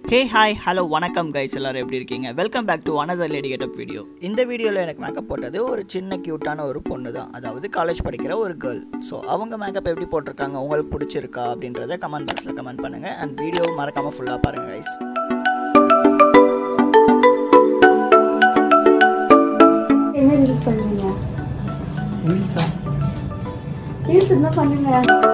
Hey, hi, hello, வணக்கம் guys, எல்லாரும் எப்படி இருக்கீங்க? Welcome back to another lady getup video. இந்த வீடியோல எனக்கு மேக்கப் போட்டது ஒரு சின்ன கியூட்டான ஒரு பொண்ணு தான். அதாவது காலேஜ் படிக்கிற ஒரு girl. So அவங்க மேக்கப் எப்படி போட்டுருக்காங்க, உங்களுக்கு பிடிச்சிருக்கா அப்படின்றத கமெண்ட் பாக்ஸ்ல கமெண்ட் பண்ணுங்க and வீடியோ மறக்காம ஃபுல்லா பாருங்க guys. என்ன ரீல்ஸ் பண்றீங்க? ரீல்ஸ் என்ன பண்ணுங்க?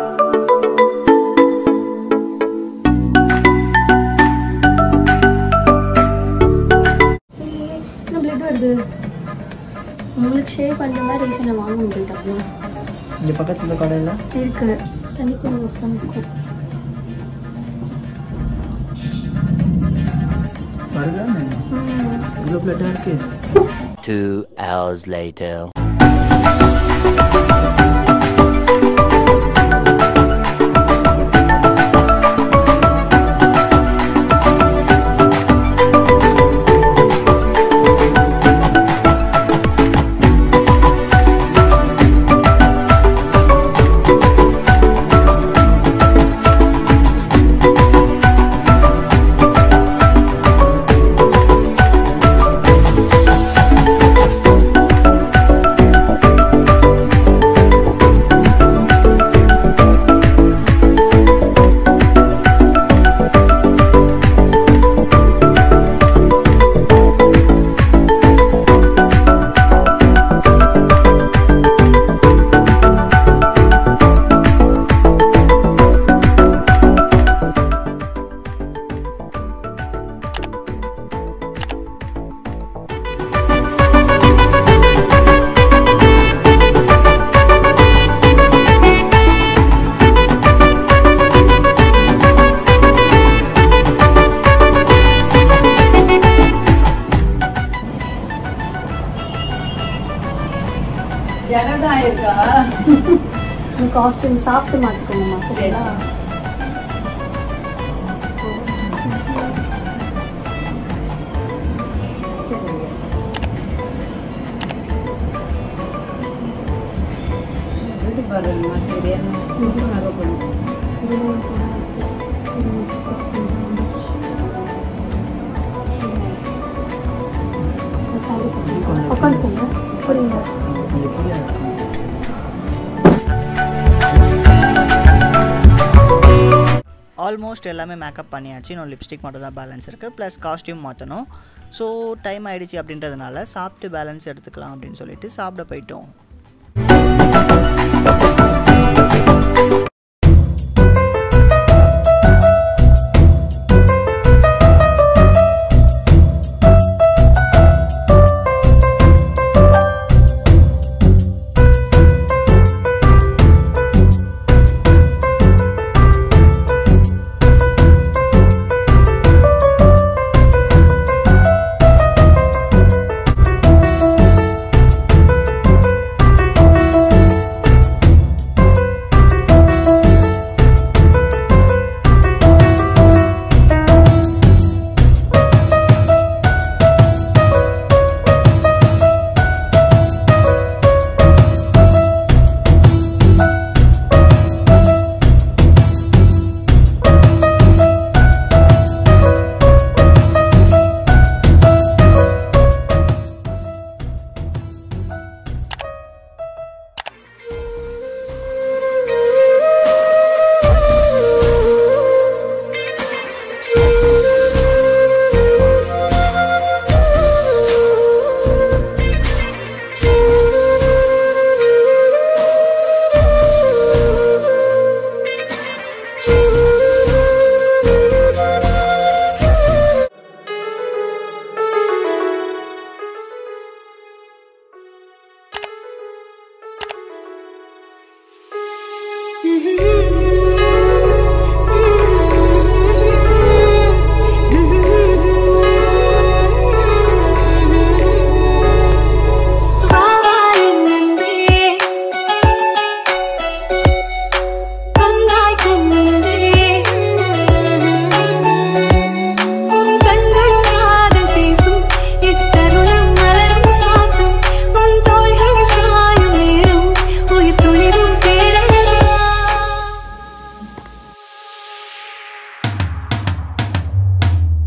உங்களுக்கு ஷேவ் பண்ண மாதிரி ரீசனை வாங்க முடியாது. இந்த பக்கத்துல கடையில இருக்கு. தண்ணி கொஞ்சம் பாருங்க. இவ்வளவு பிளட்டா இருக்கு. 2 hours later. காஸ்டியூம் சாப்பிட்டு மாத்திக்கணுமா? சரியா? உட்காந்துக்கோங்க. புரியுங்க. ஆல்மோஸ்ட் எல்லாமே மேக்கப் பண்ணியாச்சு. இன்னும் லிப்ஸ்டிக் மட்டும் தான் பேலன்ஸ் இருக்குது. ப்ளஸ் காஸ்டியூம் மாற்றணும். ஸோ டைம் ஆகிடுச்சு அப்படின்றதுனால சாப்பிட்டு பேலன்ஸ் எடுத்துக்கலாம் அப்படின்னு சொல்லிட்டு சாப்பிட போயிட்டோம்.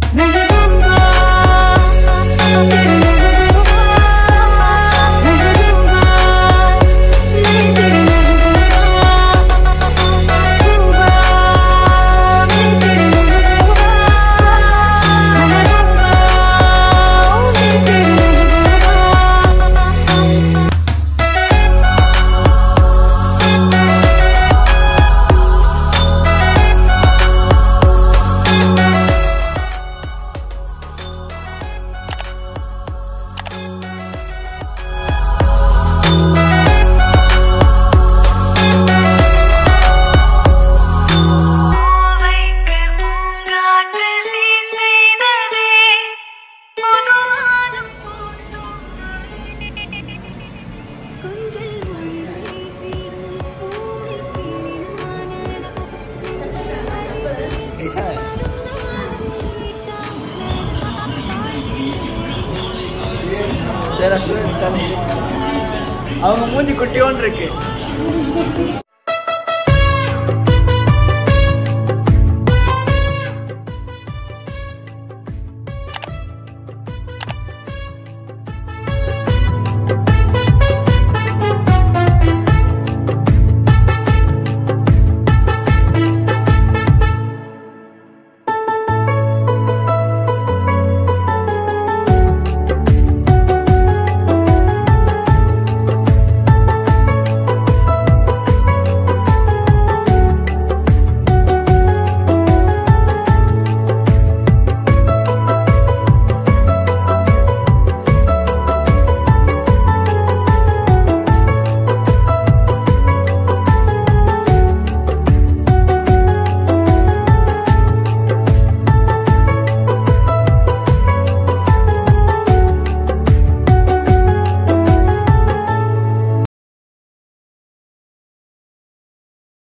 அவங்க மூஞ்சி குட்டியோன்னு இருக்கு.